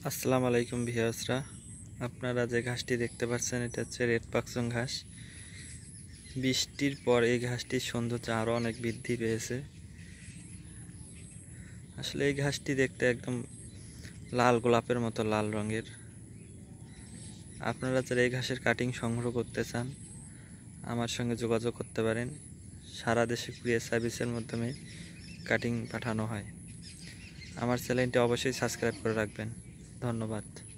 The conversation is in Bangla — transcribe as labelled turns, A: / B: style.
A: আসসালামু আলাইকুম ভিউয়ার্সরা, আপনারা যে ঘাসটি দেখতে পাচ্ছেন এটা হচ্ছে রেড পাকসং ঘাস। বৃষ্টির পর এই ঘাসটির সৌন্দর্য আরও অনেক বৃদ্ধি পেয়েছে। আসলে এই ঘাসটি দেখতে একদম লাল গোলাপের মতো লাল রঙের। আপনারা যারা এই ঘাসের কাটিং সংগ্রহ করতে চান আমার সঙ্গে যোগাযোগ করতে পারেন। সারা দেশে কুরিয়ার সার্ভিসের মাধ্যমে কাটিং পাঠানো হয়। আমার চ্যানেলটি অবশ্যই সাবস্ক্রাইব করে রাখবেন। ধন্যবাদ।